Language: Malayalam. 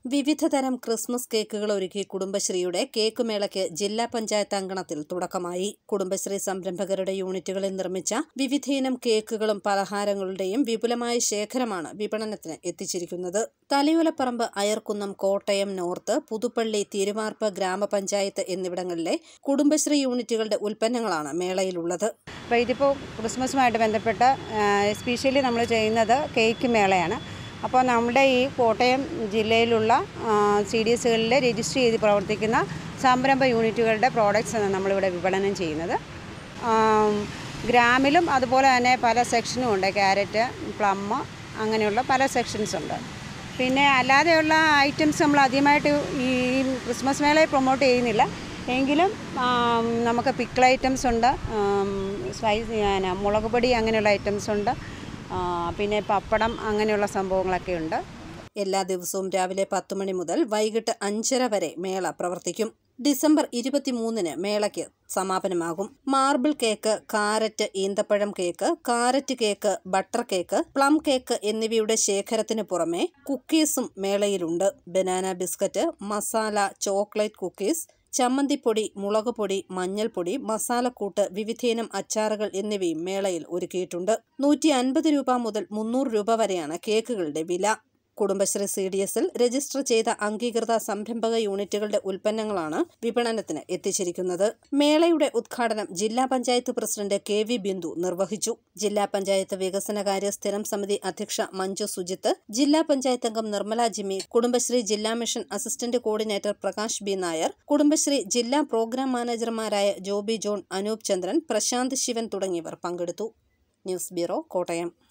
വിവിധതരം ക്രിസ്മസ് കേക്കുകൾ ഒരുക്കി കുടുംബശ്രീയുടെ കേക്ക് മേളയ്ക്ക് ജില്ലാ പഞ്ചായത്ത് അങ്കണത്തിൽ തുടക്കമായി. കുടുംബശ്രീ സംരംഭകരുടെ യൂണിറ്റുകളിൽ നിർമ്മിച്ച വിവിധയിനം കേക്കുകളും പലഹാരങ്ങളുടെയും വിപുലമായ ശേഖരമാണ് വിപണനത്തിന് എത്തിച്ചിരിക്കുന്നത്. തലയോലപ്പറമ്പ്, അയർക്കുന്നം, കോട്ടയം നോർത്ത്, പുതുപ്പള്ളി, തിരുവാർപ്പ് ഗ്രാമപഞ്ചായത്ത് എന്നിവിടങ്ങളിലെ കുടുംബശ്രീ യൂണിറ്റുകളുടെ ഉൽപ്പന്നങ്ങളാണ് മേളയിലുള്ളത്. അപ്പോൾ ഇതിപ്പോൾ ക്രിസ്മസുമായിട്ട് ബന്ധപ്പെട്ട് സ്പെഷ്യലി നമ്മൾ ചെയ്യുന്നത് കേക്ക് മേളയാണ്. അപ്പോൾ നമ്മുടെ ഈ കോട്ടയം ജില്ലയിലുള്ള CDSകളിൽ രജിസ്റ്റർ ചെയ്ത് പ്രവർത്തിക്കുന്ന സംരംഭ യൂണിറ്റുകളുടെ പ്രോഡക്റ്റ്സാണ് നമ്മളിവിടെ വിപണനം ചെയ്യുന്നത്. ഗ്രാമിലും അതുപോലെ തന്നെ പല സെക്ഷനും ഉണ്ട്. ക്യാരറ്റ്, പ്ലം, അങ്ങനെയുള്ള പല സെക്ഷൻസ് ഉണ്ട്. പിന്നെ അല്ലാതെയുള്ള ഐറ്റംസ് നമ്മൾ അധികമായിട്ട് ഈ ക്രിസ്മസ് മേളയെ പ്രൊമോട്ട് ചെയ്യുന്നില്ല. എങ്കിലും നമുക്ക് പിക്കിൾ ഐറ്റംസ് ഉണ്ട്, മുളക് പൊടി അങ്ങനെയുള്ള ഐറ്റംസ് ഉണ്ട്, പിന്നെ പപ്പടം അങ്ങനെയുള്ള സംഭവങ്ങളൊക്കെ ഉണ്ട്. എല്ലാ ദിവസവും രാവിലെ 10 മണി മുതൽ വൈകിട്ട് 5:30 വരെ മേള പ്രവർത്തിക്കും. ഡിസംബർ 23-ന് മേളയ്ക്ക് സമാപനമാകും. മാർബിൾ കേക്ക്, കാരറ്റ് ഈന്തപ്പഴം cake, carrot cake, butter cake, plum cake എന്നിവയുടെ ശേഖരത്തിന് പുറമെ കുക്കീസും മേളയിലുണ്ട്. Banana biscuit, masala, chocolate cookies, ചമ്മന്തിപ്പൊടി, മുളകുപൊടി, മഞ്ഞൾപ്പൊടി, മസാലക്കൂട്ട്, വിവിധയിനം അച്ചാറുകൾ എന്നിവയും മേളയിൽ ഒരുക്കിയിട്ടുണ്ട്. 150 രൂപ മുതൽ 300 രൂപ വരെയാണ് കേക്കുകളുടെ വില. കുടുംബശ്രീ CDSൽ രജിസ്റ്റർ ചെയ്ത അംഗീകൃത സംരംഭക യൂണിറ്റുകളുടെ ഉൽപ്പന്നങ്ങളാണ് വിപണനത്തിന് എത്തിച്ചിരിക്കുന്നത്. മേളയുടെ ഉദ്ഘാടനം ജില്ലാ പഞ്ചായത്ത് പ്രസിഡന്റ് KV ബിന്ദു നിർവഹിച്ചു. ജില്ലാ പഞ്ചായത്ത് വികസനകാര്യ സ്ഥിരം സമിതി അധ്യക്ഷ മഞ്ജു സുജിത്ത്, ജില്ലാ പഞ്ചായത്ത് അംഗം നിർമ്മല ജിമ്മി, കുടുംബശ്രീ ജില്ലാ mission assistant coordinator Prakash B. Nair, Kudumbashree ജില്ലാ പ്രോഗ്രാം മാനേജർമാരായ ജോബി ജോൺ, അനൂപ് ചന്ദ്രൻ, പ്രശാന്ത് ശിവൻ തുടങ്ങിയവർ പങ്കെടുത്തു. News bureau, Kottayam.